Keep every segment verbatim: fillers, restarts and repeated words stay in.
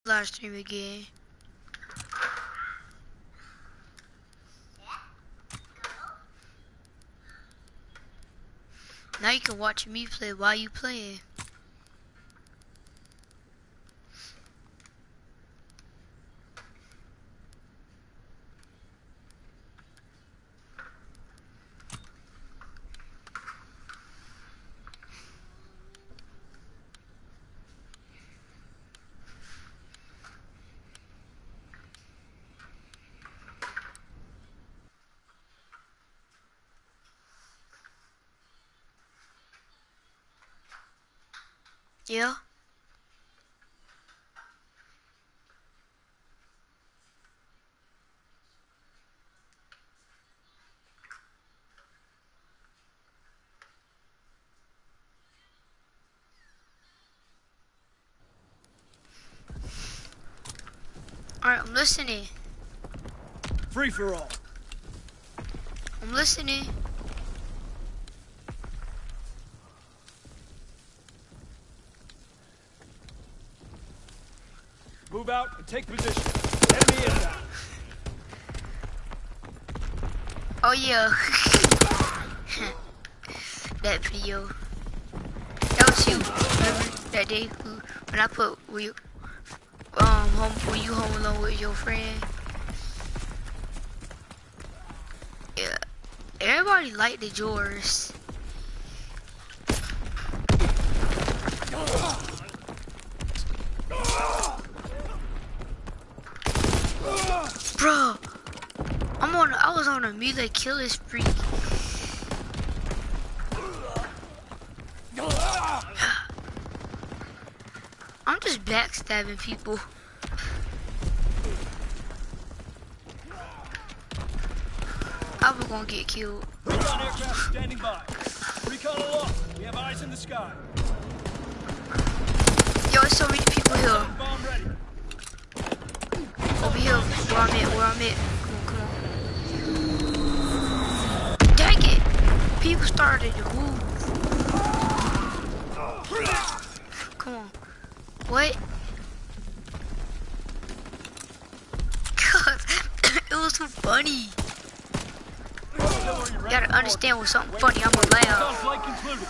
live stream again. Now you can watch me play while you playing. Yeah. Alright, I'm listening. Free for all. I'm listening. Move out and take position. Enemy inbound. Oh yeah. That video. That was you. Remember that day who, when I put were you um home were you home alone with your friend? Yeah. Everybody liked the yours. Bro, I'm on. I was on a melee killer spree. I'm just backstabbing people. I was gonna get killed. Recon aircraft standing by. Recon aloft. We have eyes in the sky. Yo, there's so many people here. Bomb ready. Over here, where I'm at, where I'm at. Come on, come on. Dang it! People started to move. Come on. What? God, it was so funny. You gotta understand when something funny, I'm gonna laugh. Flight concluded.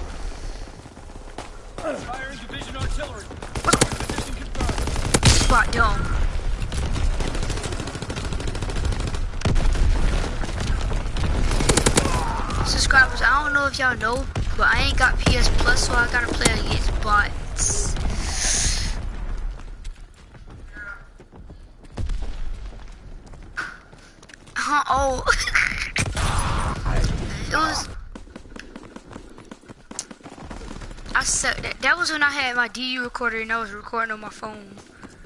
Firing division artillery. Position confirmed. Spot down. Subscribers, I don't know if y'all know, but I ain't got P S Plus, so I gotta play against bots. Huh? Oh. It was. I said that. That was when I had my D U recorder and I was recording on my phone.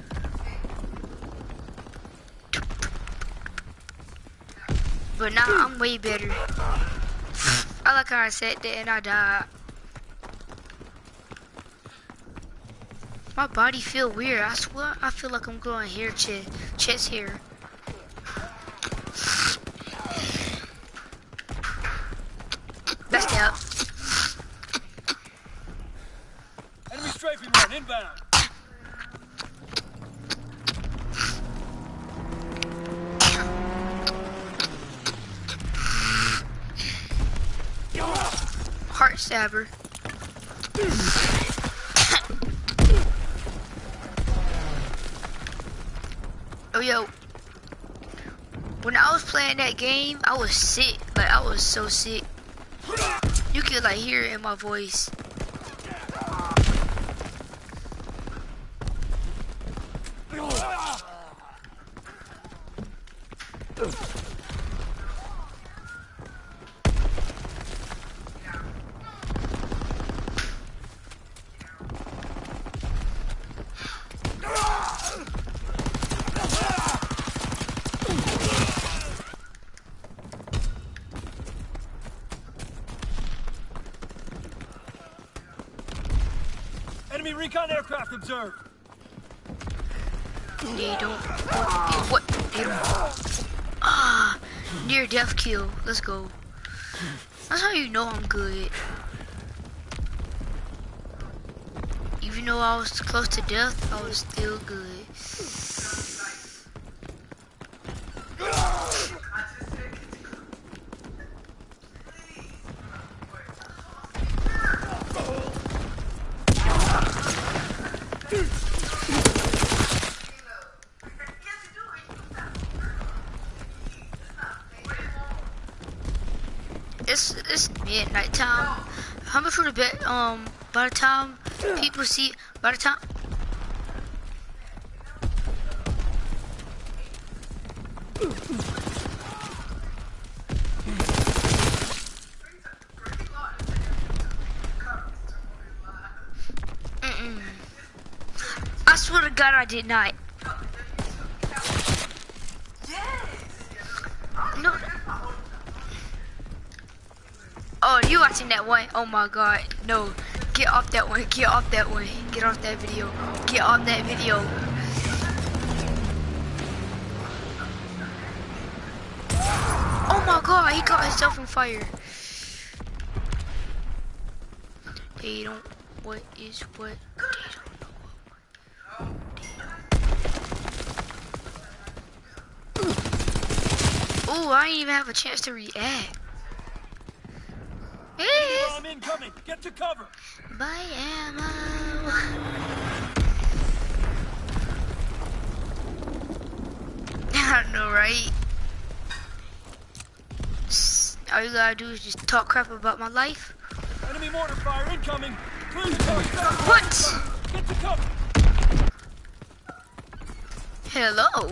But now I'm way better. I like how I said that and I died. My body feel weird. I swear I feel like I'm growing hair, chest, chest hair. Best out. Enemy strafing run inbound. Heart stabber. Oh yo. When I was playing that game, I was sick. Like I was so sick. You could like hear it in my voice. Enemy recon aircraft observed. They don't. What? They don't. Ah, near death kill. Let's go. That's how you know I'm good. Even though I was close to death, I was still good. It's it's midnight time. How much would it bet? Um, by the time people see, by the time. Mm-mm. I swear to God, I did not. No. Oh, you watching that one? Oh my God, no. Get off that one, get off that one. Get off that video. Get off that video. Oh my God, he caught himself on fire. They don't, what is what? They don't know what. Oh, I didn't even have a chance to react. I'm incoming. Get to cover. By ammo. I know, right? All you gotta do is just talk crap about my life. Enemy mortar fire incoming. Clear the coast. What? Get to cover. Hello.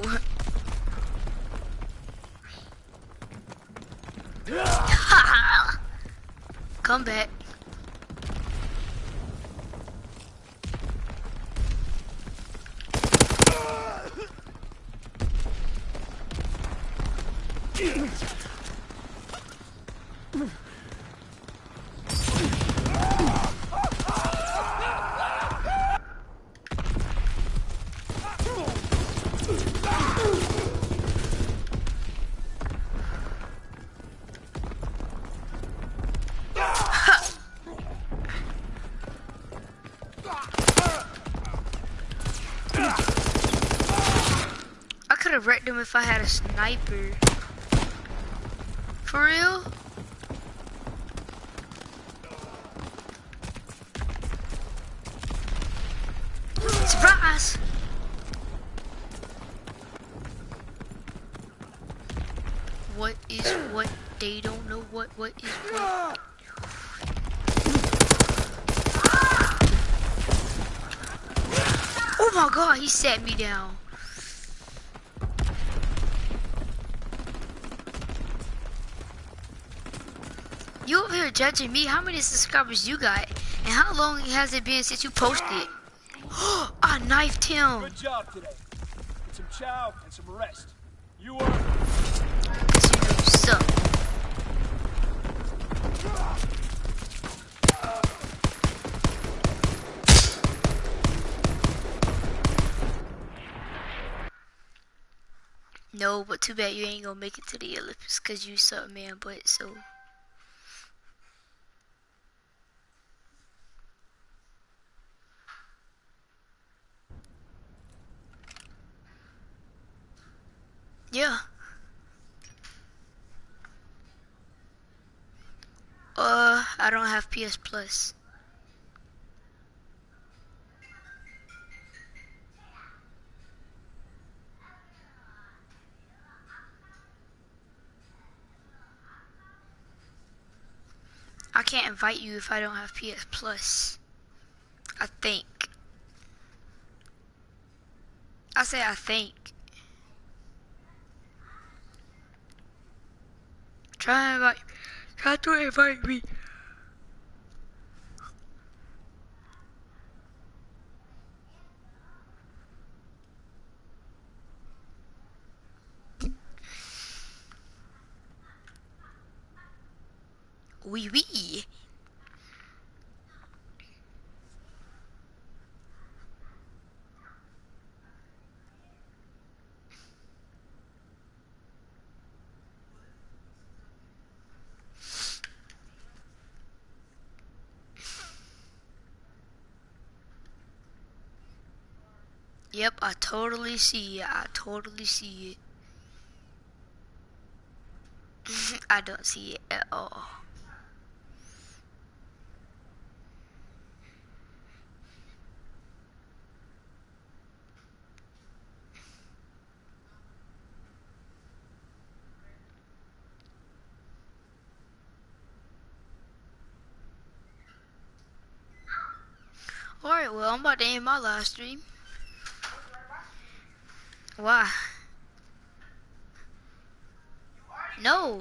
Come back. I could have wrecked him if I had a sniper. For real? Surprise! What is what? They don't know what what is what. Oh my God, he set me down. You over here judging me? How many subscribers you got? And how long has it been since you posted? I knifed him. Good job today. Get some chow and some rest. You are. Cause you know you suck. No, but too bad you ain't gonna make it to the Olympics cause you suck, man. But so. Yeah. Uh, I don't have P S Plus. I can't invite you if I don't have P S Plus. I think. I say I think. Try to invite. Try to invite me. Oui, oui. Yep, I totally see it. I totally see it. I don't see it at all. Alright, well, I'm about to end my live stream. Why? No.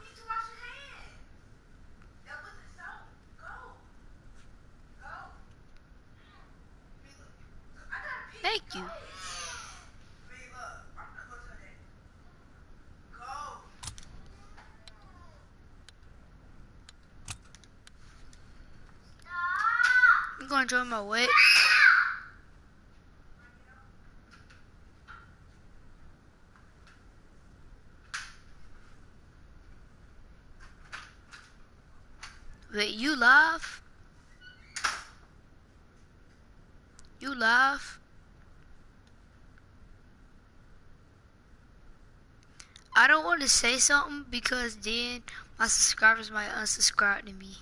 Thank you. I'm gonna join my what? Wait, you live? You live? I don't want to say something because then my subscribers might unsubscribe to me.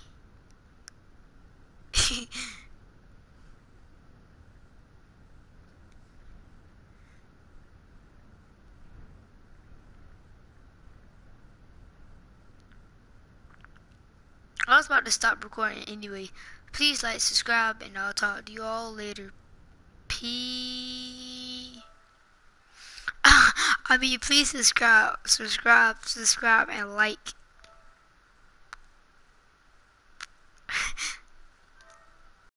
I was about to stop recording anyway. Please like, subscribe, and I'll talk to you all later. P. I mean, please subscribe, subscribe, subscribe, and like.